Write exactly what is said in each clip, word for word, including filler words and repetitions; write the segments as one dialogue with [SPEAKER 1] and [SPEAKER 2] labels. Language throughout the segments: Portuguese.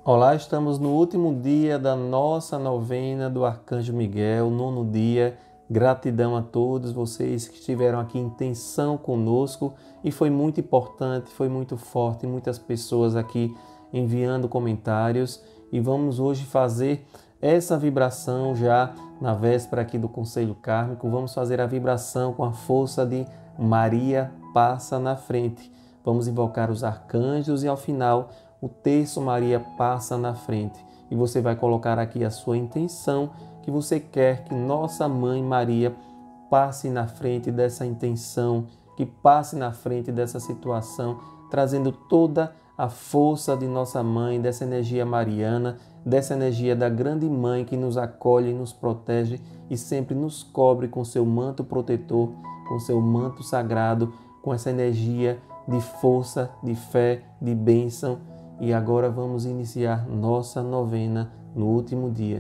[SPEAKER 1] Olá, estamos no último dia da nossa novena do Arcanjo Miguel, nono dia. Gratidão a todos vocês que estiveram aqui em tensão conosco e foi muito importante, foi muito forte, muitas pessoas aqui enviando comentários e vamos hoje fazer essa vibração já na véspera aqui do Conselho Kármico. Vamos fazer a vibração com a força de Maria passa na frente. Vamos invocar os arcanjos e ao final o terço Maria passa na frente. E você vai colocar aqui a sua intenção que você quer que nossa Mãe Maria passe na frente dessa intenção, que passe na frente dessa situação, trazendo toda a força de nossa Mãe, dessa energia mariana, dessa energia da grande Mãe que nos acolhe, nos protege e sempre nos cobre com seu manto protetor, com seu manto sagrado, com essa energia de força, de fé, de bênção. E agora vamos iniciar nossa novena no último dia.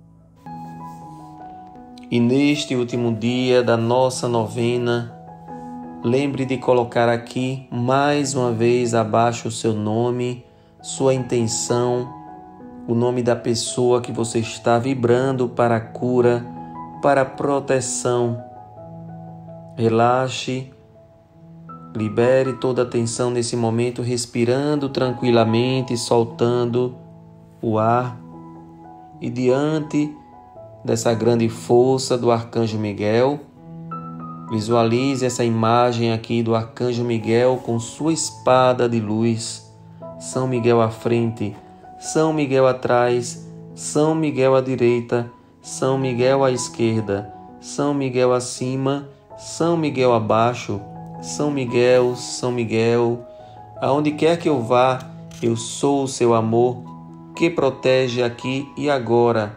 [SPEAKER 1] E neste último dia da nossa novena, lembre de colocar aqui mais uma vez abaixo o seu nome, sua intenção, o nome da pessoa que você está vibrando para a cura, para a proteção. Relaxe. Libere toda a tensão nesse momento, respirando tranquilamente, soltando o ar. E diante dessa grande força do Arcanjo Miguel, visualize essa imagem aqui do Arcanjo Miguel com sua espada de luz. São Miguel à frente, São Miguel atrás, São Miguel à direita, São Miguel à esquerda, São Miguel acima, São Miguel abaixo. São Miguel, São Miguel, aonde quer que eu vá, eu sou o seu amor, que protege aqui e agora.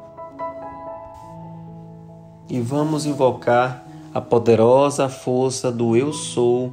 [SPEAKER 1] E vamos invocar a poderosa força do Eu Sou,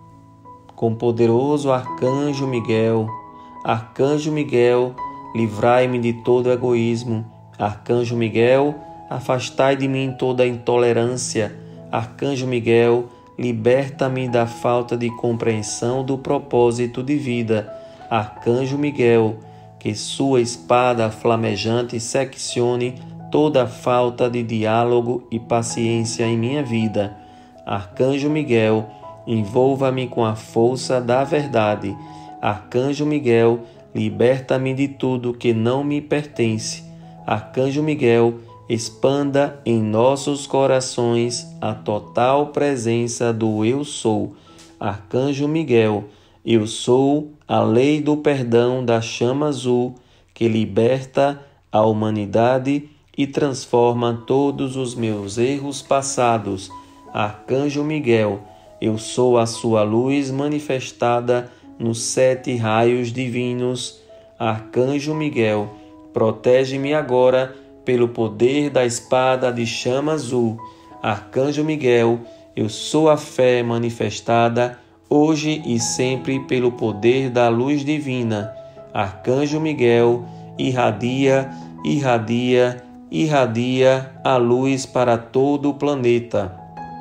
[SPEAKER 1] com o poderoso Arcanjo Miguel. Arcanjo Miguel, livrai-me de todo egoísmo. Arcanjo Miguel, afastai de mim toda intolerância. Arcanjo Miguel, liberta-me da falta de compreensão do propósito de vida. Arcanjo Miguel, que sua espada flamejante seccione toda a falta de diálogo e paciência em minha vida. Arcanjo Miguel, envolva-me com a força da verdade. Arcanjo Miguel, liberta-me de tudo que não me pertence. Arcanjo Miguel, expanda em nossos corações a total presença do Eu Sou. Arcanjo Miguel, eu sou a lei do perdão da chama azul que liberta a humanidade e transforma todos os meus erros passados. Arcanjo Miguel, eu sou a sua luz manifestada nos sete raios divinos. Arcanjo Miguel, protege-me agora pelo poder da espada de chama azul. Arcanjo Miguel, eu sou a fé manifestada hoje e sempre pelo poder da luz divina. Arcanjo Miguel, irradia, irradia, irradia a luz para todo o planeta.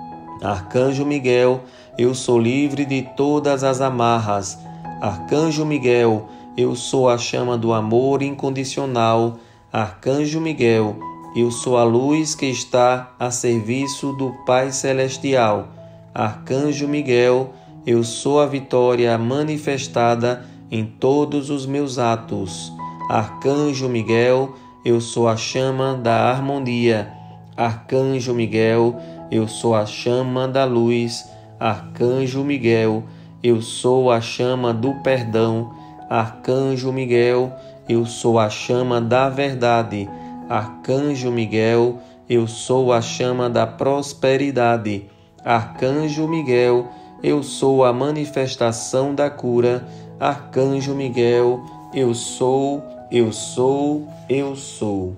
[SPEAKER 1] Arcanjo Miguel, eu sou livre de todas as amarras. Arcanjo Miguel, eu sou a chama do amor incondicional. Arcanjo Miguel, eu sou a luz que está a serviço do Pai Celestial. Arcanjo Miguel, eu sou a vitória manifestada em todos os meus atos. Arcanjo Miguel, eu sou a chama da harmonia. Arcanjo Miguel, eu sou a chama da luz. Arcanjo Miguel, eu sou a chama do perdão. Arcanjo Miguel, eu sou a chama da verdade. Arcanjo Miguel, eu sou a chama da prosperidade. Arcanjo Miguel, eu sou a manifestação da cura. Arcanjo Miguel, eu sou, eu sou, eu sou.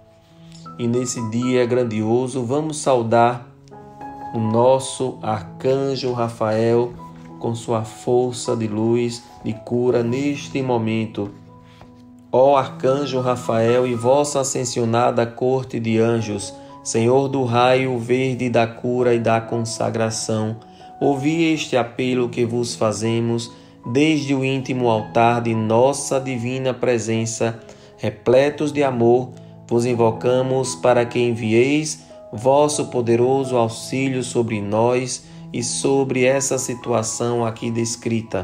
[SPEAKER 1] E nesse dia grandioso, vamos saudar o nosso Arcanjo Rafael com sua força de luz, de cura neste momento. Ó Arcanjo Rafael e vossa ascensionada corte de anjos, Senhor do raio verde da cura e da consagração, ouvi este apelo que vos fazemos desde o íntimo altar de nossa divina presença, repletos de amor, vos invocamos para que envieis vosso poderoso auxílio sobre nós e sobre essa situação aqui descrita.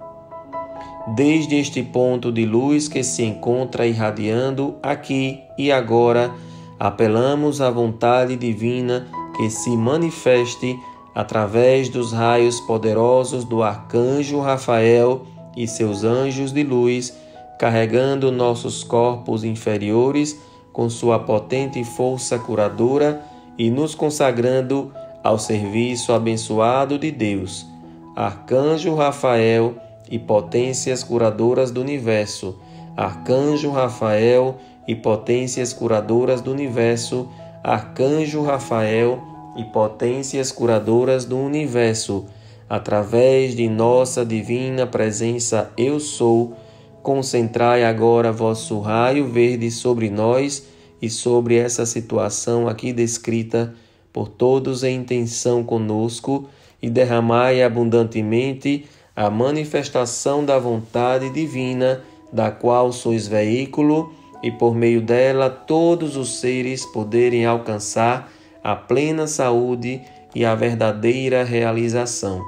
[SPEAKER 1] Desde este ponto de luz que se encontra irradiando aqui e agora, apelamos à vontade divina que se manifeste através dos raios poderosos do arcanjo Rafael e seus anjos de luz, carregando nossos corpos inferiores com sua potente força curadora e nos consagrando ao serviço abençoado de Deus. Arcanjo Rafael e potências curadoras do universo. Arcanjo Rafael e potências curadoras do universo. Arcanjo Rafael e potências curadoras do universo. Através de nossa divina presença Eu Sou, concentrai agora vosso raio verde sobre nós e sobre essa situação aqui descrita por todos em intenção conosco e derramai abundantemente a manifestação da vontade divina, da qual sois veículo, e por meio dela todos os seres poderem alcançar a plena saúde e a verdadeira realização.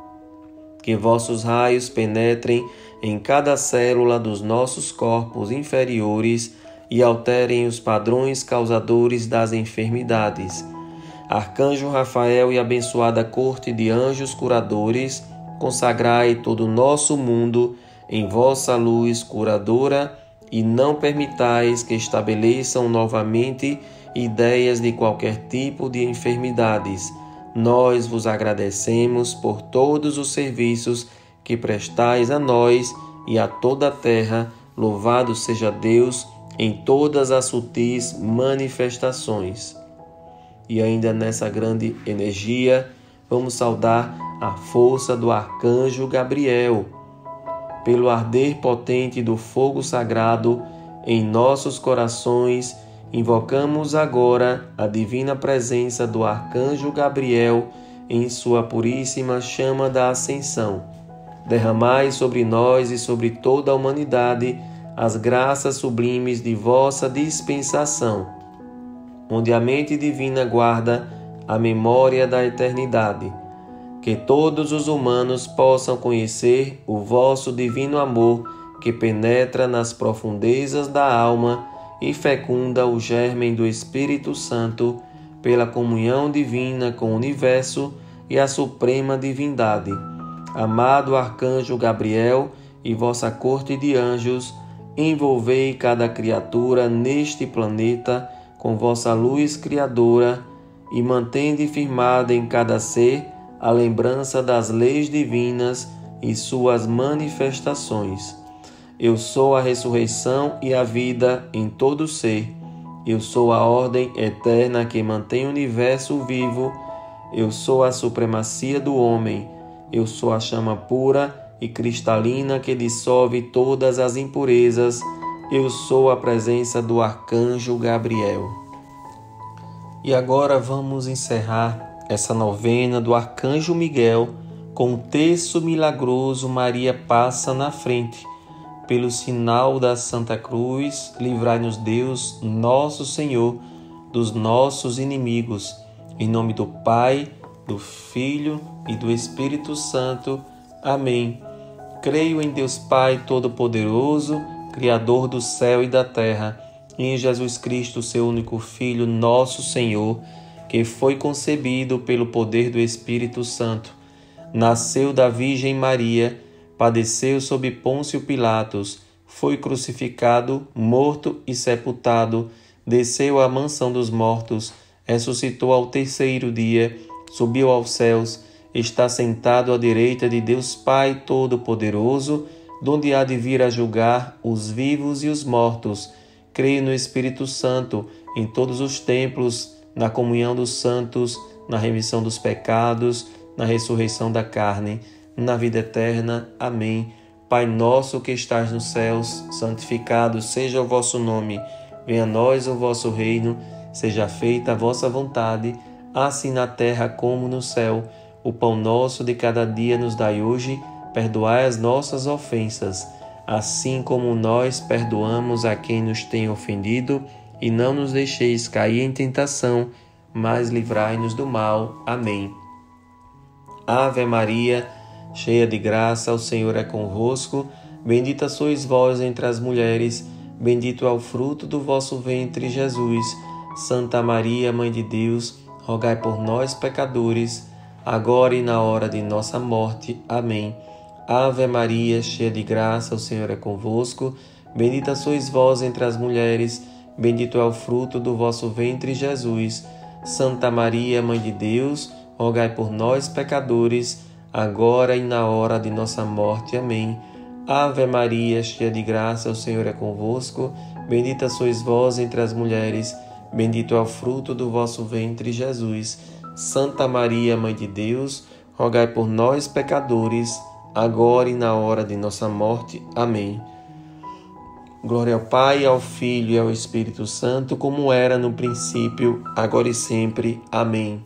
[SPEAKER 1] Que vossos raios penetrem em cada célula dos nossos corpos inferiores e alterem os padrões causadores das enfermidades. Arcanjo Rafael e abençoada corte de anjos curadores, consagrai todo o nosso mundo em vossa luz curadora e não permitais que estabeleçam novamente ideias de qualquer tipo de enfermidades. Nós vos agradecemos por todos os serviços que prestais a nós e a toda a terra. Louvado seja Deus em todas as sutis manifestações. E ainda nessa grande energia, vamos saudar a força do arcanjo Gabriel. Pelo arder potente do fogo sagrado em nossos corações, invocamos agora a divina presença do arcanjo Gabriel em sua puríssima chama da ascensão. Derramai sobre nós e sobre toda a humanidade as graças sublimes de vossa dispensação, onde a mente divina guarda a memória da eternidade. Que todos os humanos possam conhecer o vosso divino amor que penetra nas profundezas da alma e fecunda o germen do Espírito Santo pela comunhão divina com o universo e a suprema divindade. Amado arcanjo Gabriel e vossa corte de anjos, envolvei cada criatura neste planeta com vossa luz criadora e mantende firmada em cada ser a lembrança das leis divinas e suas manifestações. Eu sou a ressurreição e a vida em todo ser. Eu sou a ordem eterna que mantém o universo vivo. Eu sou a supremacia do homem. Eu sou a chama pura e cristalina que dissolve todas as impurezas. Eu sou a presença do arcanjo Gabriel. E agora vamos encerrar essa novena do Arcanjo Miguel com o terço milagroso Maria Passa na Frente. Pelo sinal da Santa Cruz, livrai-nos Deus, nosso Senhor, dos nossos inimigos. Em nome do Pai, do Filho e do Espírito Santo. Amém. Creio em Deus Pai Todo-Poderoso, Criador do céu e da terra, e em Jesus Cristo, seu único Filho, nosso Senhor, que foi concebido pelo poder do Espírito Santo, nasceu da Virgem Maria, padeceu sob Pôncio Pilatos, foi crucificado, morto e sepultado, desceu à mansão dos mortos, ressuscitou ao terceiro dia, subiu aos céus, está sentado à direita de Deus Pai Todo-Poderoso, donde há de vir a julgar os vivos e os mortos. Creio no Espírito Santo, em todos os templos, na comunhão dos santos, na remissão dos pecados, na ressurreição da carne, na vida eterna. Amém. Pai nosso que estás nos céus, santificado seja o vosso nome. Venha a nós o vosso reino, seja feita a vossa vontade, assim na terra como no céu. O pão nosso de cada dia nos dai hoje, perdoai as nossas ofensas, assim como nós perdoamos a quem nos tem ofendido, e não nos deixeis cair em tentação, mas livrai-nos do mal. Amém. Ave Maria, cheia de graça, o Senhor é convosco. Bendita sois vós entre as mulheres, bendito é o fruto do vosso ventre, Jesus. Santa Maria, Mãe de Deus, rogai por nós, pecadores, agora e na hora de nossa morte. Amém. Ave Maria, cheia de graça, o Senhor é convosco. Bendita sois vós entre as mulheres, bendito é o fruto do vosso ventre, Jesus. Santa Maria, Mãe de Deus, rogai por nós, pecadores, agora e na hora de nossa morte. Amém. Ave Maria, cheia de graça, o Senhor é convosco. Bendita sois vós entre as mulheres, bendito é o fruto do vosso ventre, Jesus. Santa Maria, Mãe de Deus, rogai por nós, pecadores, agora e na hora de nossa morte. Amém. Glória ao Pai, ao Filho e ao Espírito Santo, como era no princípio, agora e sempre. Amém.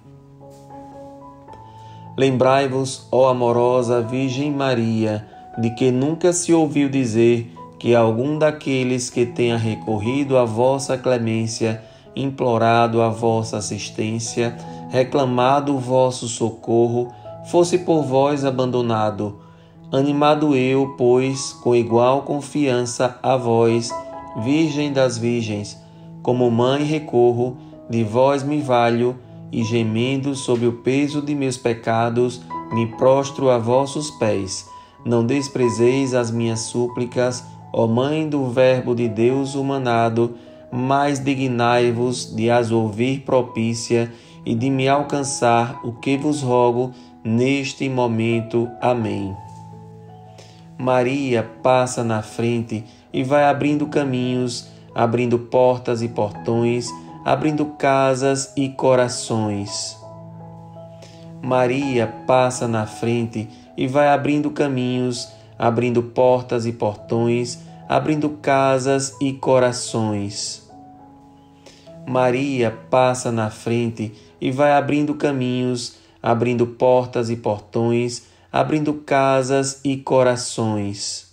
[SPEAKER 1] Lembrai-vos, ó amorosa Virgem Maria, de que nunca se ouviu dizer que algum daqueles que tenha recorrido à vossa clemência, implorado a vossa assistência, reclamado o vosso socorro, fosse por vós abandonado. Animado eu, pois, com igual confiança a vós, Virgem das Virgens, como mãe recorro, de vós me valho, e gemendo sob o peso de meus pecados, me prostro a vossos pés. Não desprezeis as minhas súplicas, ó Mãe do Verbo de Deus humanado, mas dignai-vos de as ouvir propícia e de me alcançar o que vos rogo neste momento. Amém. Maria passa na frente e vai abrindo caminhos, abrindo portas e portões, abrindo casas e corações. Maria passa na frente e vai abrindo caminhos, abrindo portas e portões, abrindo casas e corações. Maria passa na frente e vai abrindo caminhos, abrindo portas e portões, abrindo casas e corações.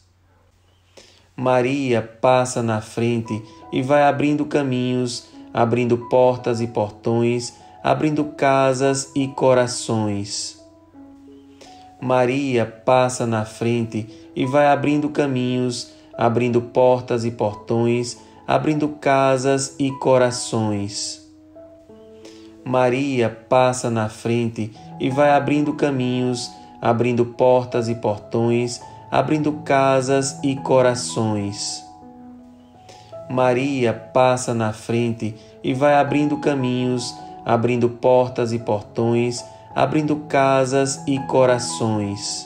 [SPEAKER 1] Maria passa na frente e vai abrindo caminhos, abrindo portas e portões, abrindo casas e corações. Maria passa na frente e vai abrindo caminhos, abrindo portas e portões, abrindo casas e corações. Maria passa na frente e vai abrindo caminhos, abrindo portas e portões, abrindo casas e corações. Maria passa na frente e vai abrindo caminhos, abrindo portas e portões, abrindo casas e corações.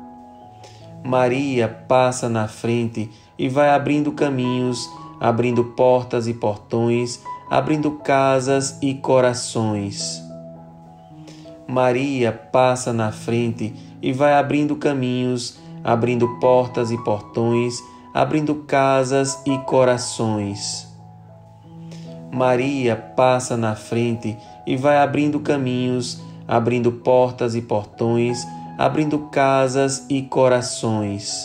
[SPEAKER 1] Maria passa na frente e vai abrindo caminhos, abrindo portas e portões, abrindo casas e corações. Maria passa na frente e vai abrindo caminhos, abrindo portas e portões, abrindo casas e corações. Maria passa na frente e vai abrindo caminhos, abrindo portas e portões, abrindo casas e corações.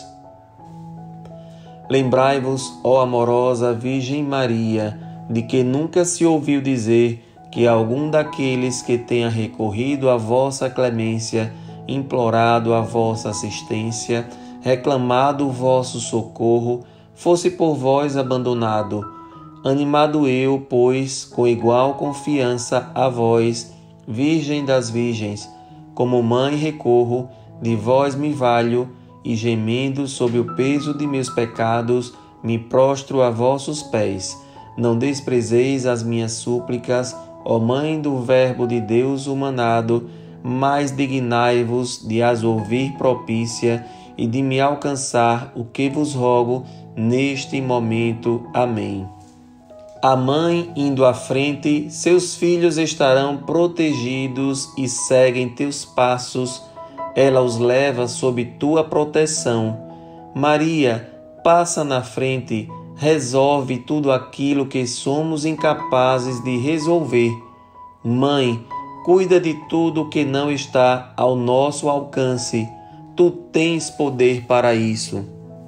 [SPEAKER 1] Lembrai-vos, ó amorosa Virgem Maria, de que nunca se ouviu dizer que algum daqueles que tenha recorrido à vossa clemência, implorado a vossa assistência, reclamado o vosso socorro, fosse por vós abandonado. Animado eu, pois, com igual confiança a vós, Virgem das Virgens, como mãe recorro, de vós me valho, e gemendo sob o peso de meus pecados, me prostro a vossos pés. Não desprezeis as minhas súplicas, ó Mãe do Verbo de Deus humanado, mas dignai-vos de as ouvir propícia e de me alcançar o que vos rogo neste momento. Amém. A mãe indo à frente, seus filhos estarão protegidos e seguem teus passos. Ela os leva sob tua proteção. Maria, passa na frente, resolve tudo aquilo que somos incapazes de resolver. Mãe, cuida de tudo que não está ao nosso alcance. tu tens poder para isso.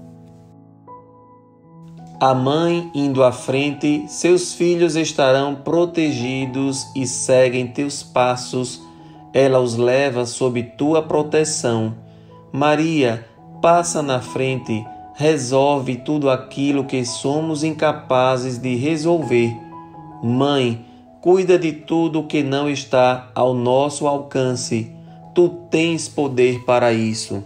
[SPEAKER 1] A mãe indo à frente, seus filhos estarão protegidos e seguem teus passos, ela os leva sob tua proteção. Maria, passa na frente, resolve tudo aquilo que somos incapazes de resolver. Mãe, cuida de tudo que não está ao nosso alcance, tu tens poder para isso.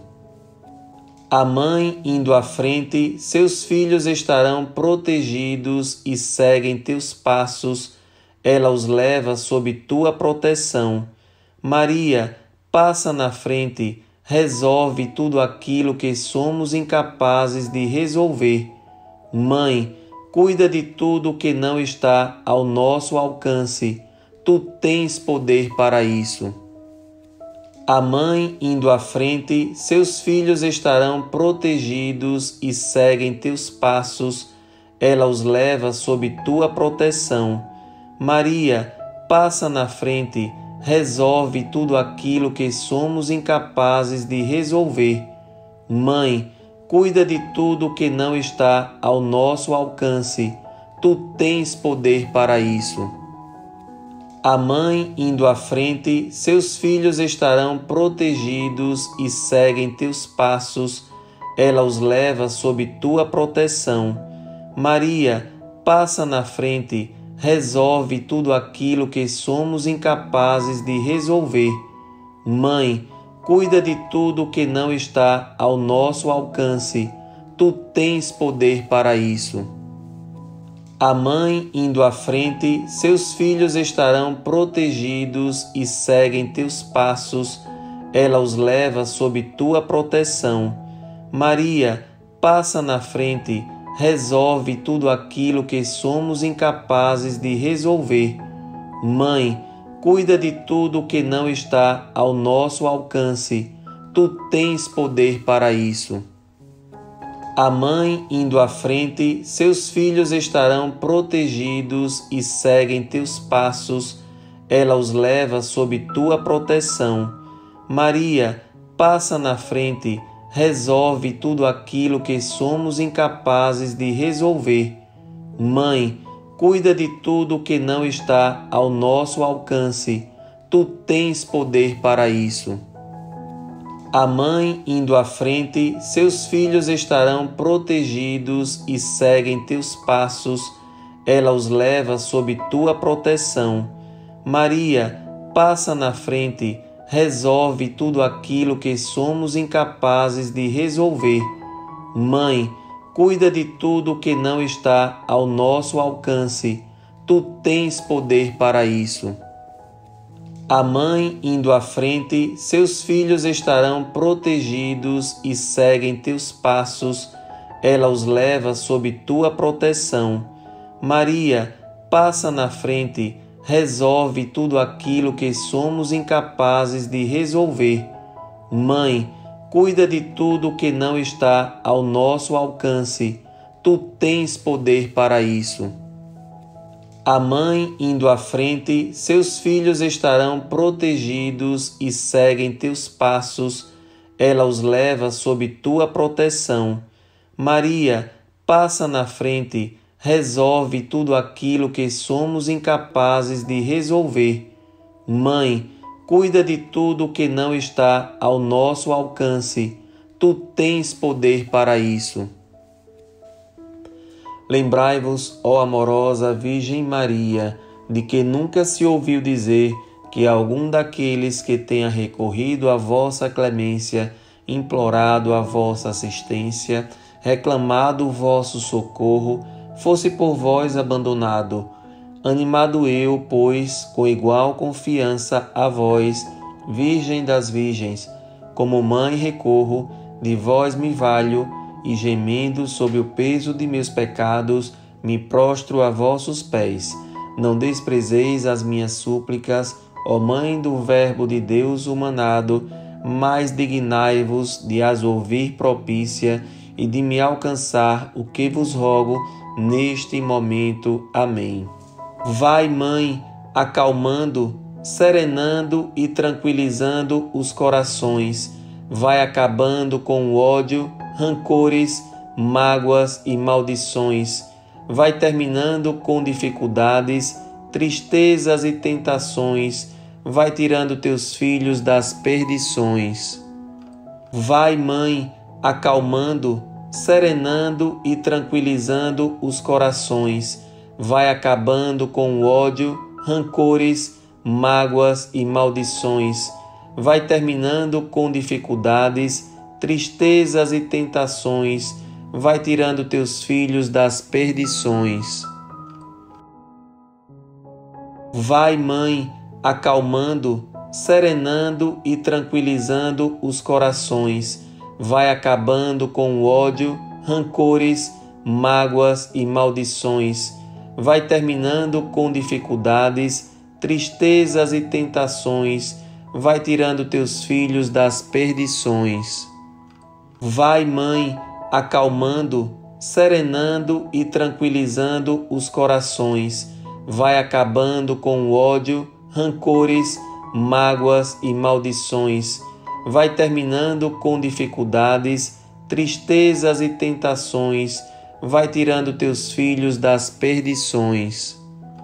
[SPEAKER 1] A mãe indo à frente, seus filhos estarão protegidos e seguem teus passos, ela os leva sob tua proteção. Maria, passa na frente, resolve tudo aquilo que somos incapazes de resolver. Mãe, cuida de tudo que não está ao nosso alcance, tu tens poder para isso. A mãe indo à frente, seus filhos estarão protegidos e seguem teus passos, ela os leva sob tua proteção. Maria, passa na frente, resolve tudo aquilo que somos incapazes de resolver. Mãe, cuida de tudo que não está ao nosso alcance, tu tens poder para isso. A mãe indo à frente, seus filhos estarão protegidos e seguem teus passos, ela os leva sob tua proteção. Maria, passa na frente, resolve tudo aquilo que somos incapazes de resolver. Mãe, cuida de tudo que não está ao nosso alcance, tu tens poder para isso. A mãe indo à frente, seus filhos estarão protegidos e seguem teus passos, ela os leva sob tua proteção. Maria, passa na frente, resolve tudo aquilo que somos incapazes de resolver. Mãe, cuida de tudo que não está ao nosso alcance, tu tens poder para isso. A mãe indo à frente, seus filhos estarão protegidos e seguem teus passos, ela os leva sob tua proteção. Maria, passa na frente, resolve tudo aquilo que somos incapazes de resolver. Mãe, cuida de tudo que não está ao nosso alcance, tu tens poder para isso. A mãe indo à frente, seus filhos estarão protegidos e seguem teus passos, ela os leva sob tua proteção. Maria, passa na frente, resolve tudo aquilo que somos incapazes de resolver. Mãe, cuida de tudo que não está ao nosso alcance, tu tens poder para isso. A mãe indo à frente, seus filhos estarão protegidos e seguem teus passos, ela os leva sob tua proteção. Maria, passa na frente, resolve tudo aquilo que somos incapazes de resolver. Mãe, cuida de tudo que não está ao nosso alcance, tu tens poder para isso. A mãe indo à frente, seus filhos estarão protegidos e seguem teus passos, ela os leva sob tua proteção. Maria, passa na frente, resolve tudo aquilo que somos incapazes de resolver. Mãe, cuida de tudo que não está ao nosso alcance, tu tens poder para isso. Lembrai-vos, ó amorosa Virgem Maria, de que nunca se ouviu dizer que algum daqueles que tenha recorrido à vossa clemência, implorado a vossa assistência, reclamado o vosso socorro, fosse por vós abandonado. Animado eu, pois, com igual confiança a vós, Virgem das Virgens, como mãe recorro, de vós me valho, e gemendo sob o peso de meus pecados, me prostro a vossos pés. Não desprezeis as minhas súplicas, ó Mãe do Verbo de Deus humanado, mas dignai-vos de as ouvir propícia e de me alcançar o que vos rogo neste momento. Amém. Vai, Mãe, acalmando, serenando e tranquilizando os corações, vai acabando com o ódio, rancores, mágoas e maldições, vai terminando com dificuldades, tristezas e tentações, vai tirando teus filhos das perdições. Vai, Mãe, acalmando, serenando e tranquilizando os corações, vai acabando com o ódio, rancores, mágoas e maldições, vai terminando com dificuldades, tristezas e tentações, vai tirando teus filhos das perdições. Vai, Mãe, acalmando, serenando e tranquilizando os corações, vai acabando com o ódio, rancores, mágoas e maldições, vai terminando com dificuldades, tristezas e tentações, vai tirando teus filhos das perdições. Vai, Mãe, acalmando, serenando e tranquilizando os corações, vai acabando com o ódio, rancores, mágoas e maldições, vai terminando com dificuldades, tristezas e tentações, vai tirando teus filhos das perdições.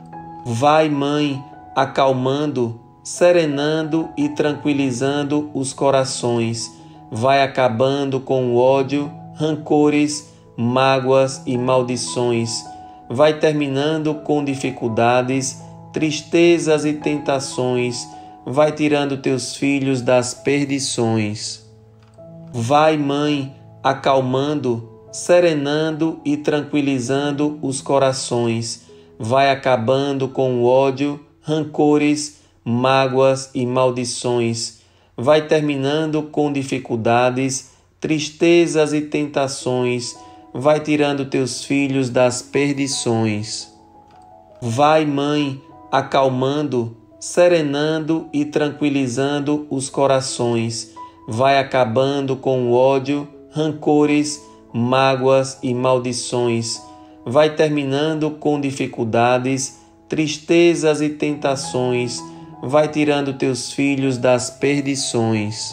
[SPEAKER 1] Vai, Mãe, acalmando, serenando e tranquilizando os corações, vai acabando com o ódio, rancores, mágoas e maldições, vai terminando com dificuldades, tristezas e tentações, vai tirando teus filhos das perdições. Vai, Mãe, acalmando, serenando e tranquilizando os corações, vai acabando com o ódio, rancores, mágoas e maldições, vai terminando com dificuldades, tristezas e tentações, vai tirando teus filhos das perdições. Vai, Mãe, acalmando, serenando e tranquilizando os corações, vai acabando com o ódio, rancores, mágoas e maldições, vai terminando com dificuldades, tristezas e tentações, vai tirando teus filhos das perdições.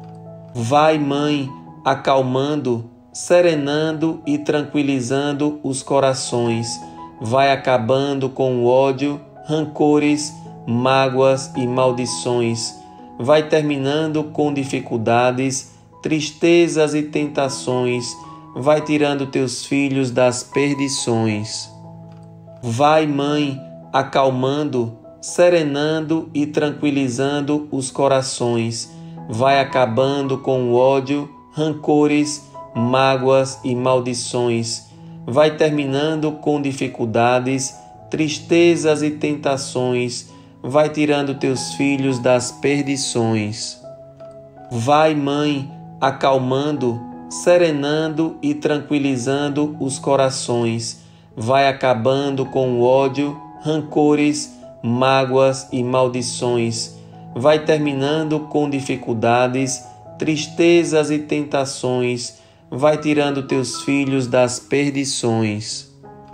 [SPEAKER 1] Vai, Mãe, acalmando, serenando e tranquilizando os corações, vai acabando com o ódio, rancores, mágoas e maldições, vai terminando com dificuldades, tristezas e tentações, vai tirando teus filhos das perdições. Vai, Mãe, acalmando, serenando e tranquilizando os corações, vai acabando com o ódio, rancores, mágoas e maldições, vai terminando com dificuldades, tristezas e tentações, vai tirando teus filhos das perdições. Vai, Mãe, acalmando, serenando e tranquilizando os corações, vai acabando com o ódio, rancores, mágoas e maldições, vai terminando com dificuldades, tristezas e tentações, vai tirando teus filhos das perdições.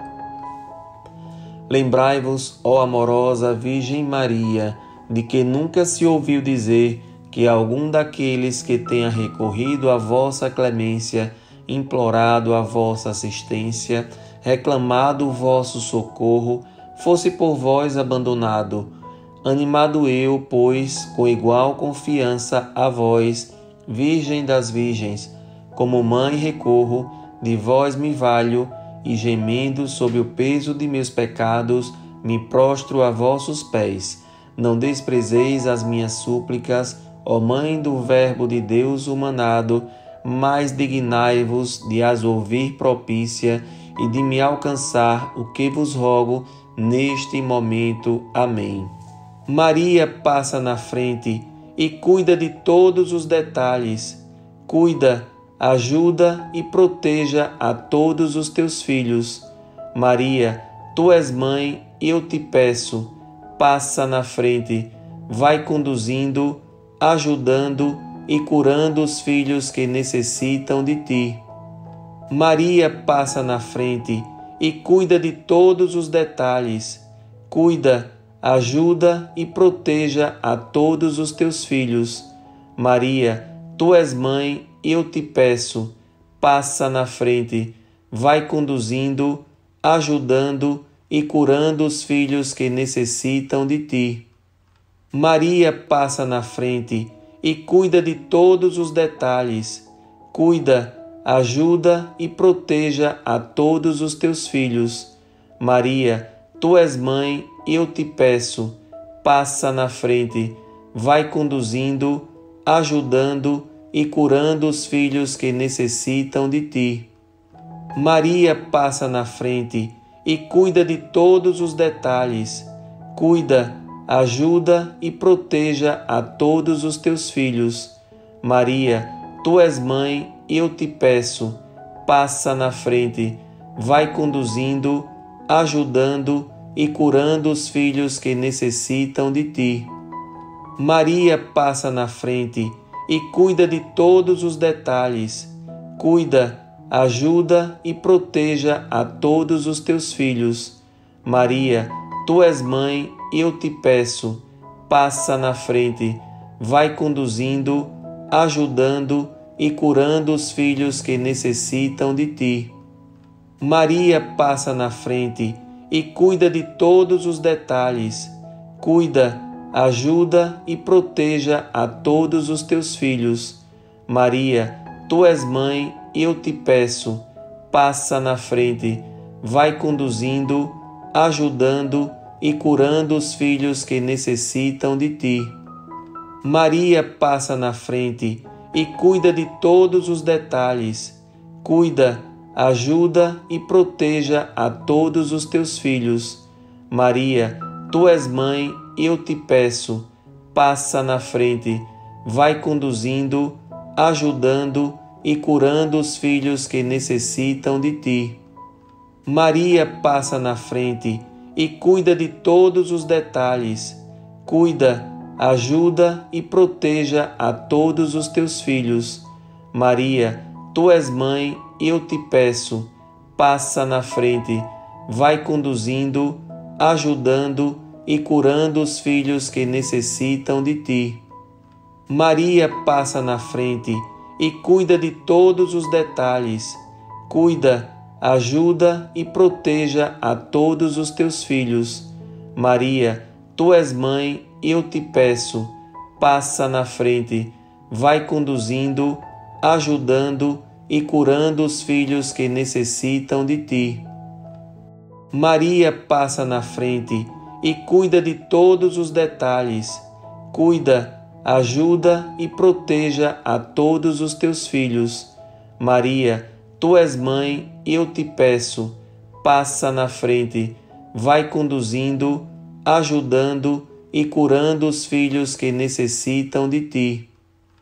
[SPEAKER 1] Lembrai-vos, ó amorosa Virgem Maria, de que nunca se ouviu dizer que algum daqueles que tenha recorrido à vossa clemência, implorado a vossa assistência, reclamado o vosso socorro, fosse por vós abandonado. Animado eu, pois, com igual confiança a vós, Virgem das Virgens, como mãe recorro, de vós me valho, e gemendo sob o peso de meus pecados, me prostro a vossos pés. Não desprezeis as minhas súplicas, ó Mãe do Verbo de Deus humanado, mas dignai-vos de as ouvir propícia e de me alcançar o que vos rogo neste momento. Amém. Maria passa na frente e cuida de todos os detalhes. Cuida, ajuda e proteja a todos os teus filhos. Maria, tu és mãe e eu te peço, passa na frente, vai conduzindo, ajudando e curando os filhos que necessitam de ti. Maria passa na frente e cuida de todos os detalhes. Cuida, ajuda e proteja a todos os teus filhos. Maria, Tu és mãe, eu te peço, passa na frente, vai conduzindo, ajudando e curando os filhos que necessitam de ti. Maria passa na frente e cuida de todos os detalhes. Cuida, ajuda e proteja a todos os teus filhos. Maria, tu és mãe, eu te peço, passa na frente, vai conduzindo, ajudando e curando os filhos que necessitam de ti. Maria passa na frente e cuida de todos os detalhes. Cuida, ajuda e proteja a todos os teus filhos. Maria, tu és mãe, eu te peço, passa na frente, vai conduzindo, ajudando e curando os filhos que necessitam de ti. Maria passa na frente e cuida de todos os detalhes. Cuida, ajuda e proteja a todos os teus filhos. Maria, tu és mãe, eu te peço, passa na frente, vai conduzindo, ajudando e curando os filhos que necessitam de ti. Maria passa na frente e cuida de todos os detalhes. Cuida, ajuda e proteja a todos os teus filhos. Maria, tu és mãe, eu te peço, passa na frente, vai conduzindo, ajudando e curando os filhos que necessitam de ti. Maria passa na frente e cuida de todos os detalhes. Cuida, ajuda e proteja a todos os teus filhos. Maria, tu és mãe, eu te peço, passa na frente, vai conduzindo, ajudando e curando os filhos que necessitam de ti. Maria passa na frente e cuida de todos os detalhes. Cuida, ajuda e proteja a todos os teus filhos. Maria, tu és mãe, eu te peço, passa na frente, vai conduzindo, ajudando e curando os filhos que necessitam de ti. Maria passa na frente e cuida de todos os detalhes. Cuida, ajuda e proteja a todos os teus filhos. Maria, tu és mãe, eu te peço, passa na frente, vai conduzindo, ajudando e curando os filhos que necessitam de ti. Maria passa na frente e cuida de todos os detalhes. Cuida, ajuda e proteja a todos os teus filhos. Maria, tu és mãe, eu te peço, passa na frente, vai conduzindo, ajudando e curando os filhos que necessitam de ti.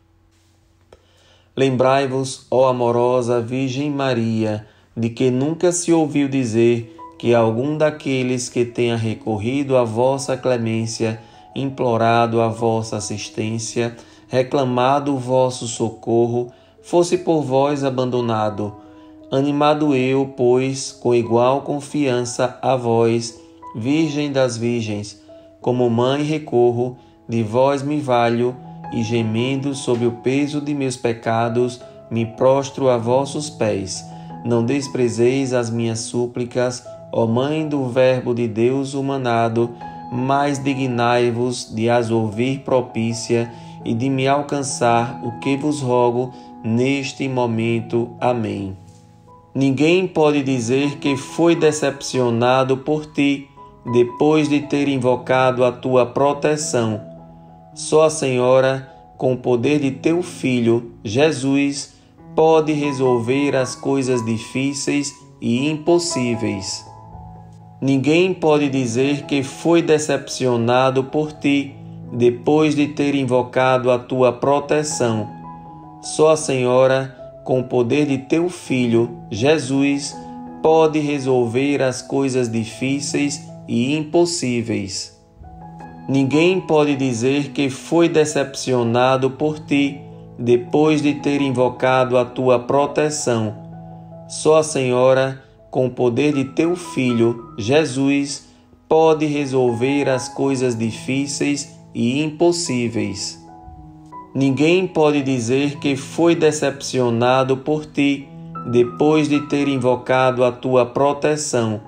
[SPEAKER 1] Lembrai-vos, ó amorosa Virgem Maria, de que nunca se ouviu dizer que algum daqueles que tenha recorrido à vossa clemência, implorado a vossa assistência, reclamado o vosso socorro, fosse por vós abandonado. Animado eu, pois, com igual confiança a vós, Virgem das Virgens, como mãe recorro, de vós me valho, e gemendo sob o peso de meus pecados, me prostro a vossos pés. Não desprezeis as minhas súplicas, ó Mãe do Verbo de Deus humanado, mas dignai-vos de as ouvir propícia e de me alcançar o que vos rogo neste momento. Amém. Ninguém pode dizer que foi decepcionado por ti, depois de ter invocado a tua proteção. Só a Senhora, com o poder de teu Filho, Jesus, pode resolver as coisas difíceis e impossíveis. Ninguém pode dizer que foi decepcionado por ti, depois de ter invocado a tua proteção. Só a Senhora, com o poder de teu Filho, Jesus, pode resolver as coisas difíceis e impossíveis. Ninguém pode dizer que foi decepcionado por ti, depois de ter invocado a tua proteção. Só a Senhora, com o poder de teu Filho, Jesus, pode resolver as coisas difíceis e impossíveis. Ninguém pode dizer que foi decepcionado por ti depois de ter invocado a tua proteção.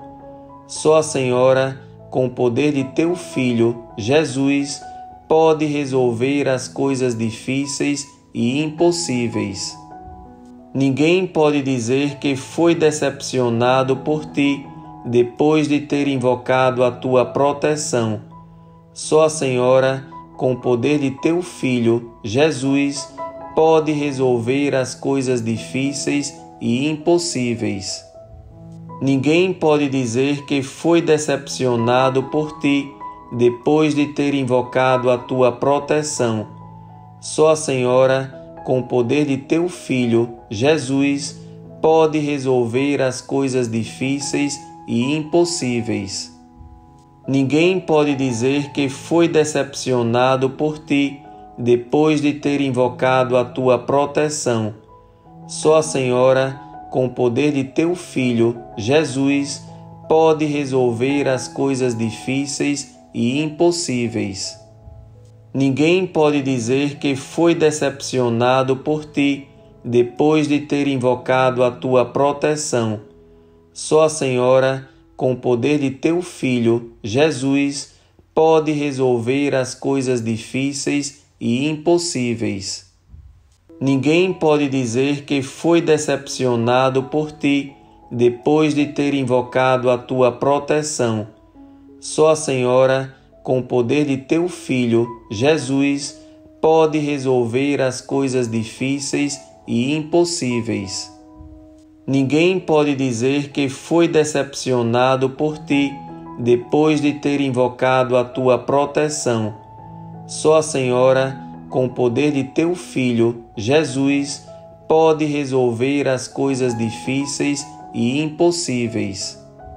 [SPEAKER 1] Só a Senhora, com o poder de teu Filho, Jesus, pode resolver as coisas difíceis e impossíveis. Ninguém pode dizer que foi decepcionado por ti depois de ter invocado a tua proteção. Só a Senhora, com o poder de teu Filho, Jesus, pode resolver as coisas difíceis e impossíveis. Ninguém pode dizer que foi decepcionado por ti depois de ter invocado a tua proteção. Só a Senhora, com o poder de teu Filho, Jesus, pode resolver as coisas difíceis e impossíveis. Ninguém pode dizer que foi decepcionado por ti depois de ter invocado a tua proteção. Só a Senhora, com o poder de teu Filho, Jesus, pode resolver as coisas difíceis e impossíveis. Ninguém pode dizer que foi decepcionado por ti depois de ter invocado a tua proteção. Só a Senhora, com o poder de teu Filho, Jesus, pode resolver as coisas difíceis e impossíveis. Ninguém pode dizer que foi decepcionado por ti depois de ter invocado a tua proteção. Só a Senhora, com o poder de teu Filho, Jesus, pode resolver as coisas difíceis e impossíveis. Ninguém pode dizer que foi decepcionado por ti depois de ter invocado a tua proteção. Só a Senhora, com o poder de teu Filho, Jesus, pode resolver as coisas difíceis e impossíveis.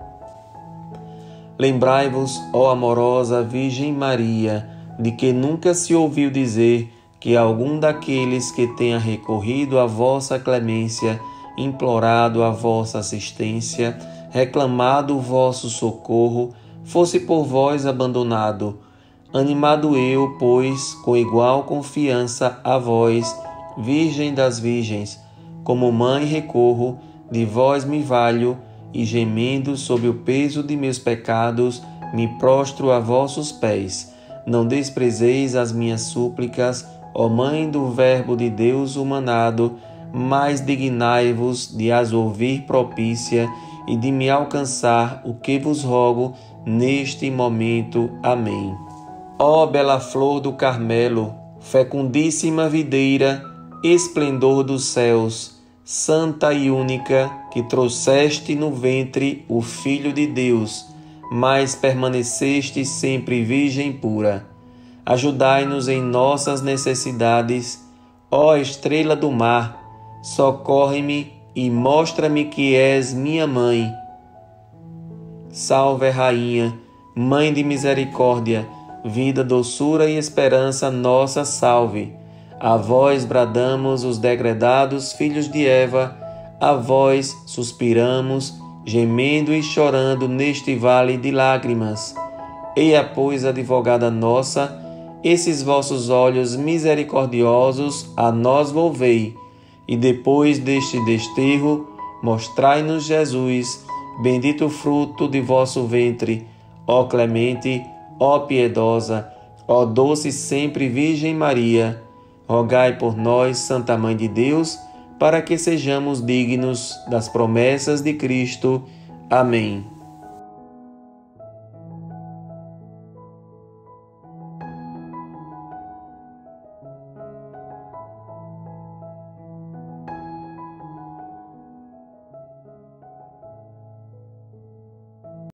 [SPEAKER 1] Lembrai-vos, ó amorosa Virgem Maria, de que nunca se ouviu dizer que algum daqueles que tenha recorrido à vossa clemência, implorado a vossa assistência, reclamado o vosso socorro, fosse por vós abandonado. Animado eu, pois, com igual confiança a vós, Virgem das Virgens, como mãe recorro, de vós me valho, e gemendo sob o peso de meus pecados, me prostro a vossos pés. Não desprezeis as minhas súplicas, ó Mãe do Verbo de Deus humanado, mas dignai-vos de as ouvir propícia e de me alcançar o que vos rogo neste momento. Amém. Ó bela flor do Carmelo, fecundíssima videira, esplendor dos céus, santa e única, que trouxeste no ventre o Filho de Deus, mas permaneceste sempre virgem pura. Ajudai-nos em nossas necessidades, ó estrela do mar, socorre-me e mostra-me que és minha mãe. Salve, Rainha, Mãe de misericórdia, vida, doçura e esperança nossa, salve. A vós bradamos os degredados filhos de Eva, a vós suspiramos, gemendo e chorando neste vale de lágrimas. Eia, pois, advogada nossa, esses vossos olhos misericordiosos a nós volvei, e depois deste desterro, mostrai-nos Jesus, bendito fruto de vosso ventre, ó clemente, ó piedosa, ó doce sempre Virgem Maria. Rogai por nós, Santa Mãe de Deus, para que sejamos dignos das promessas de Cristo. Amém.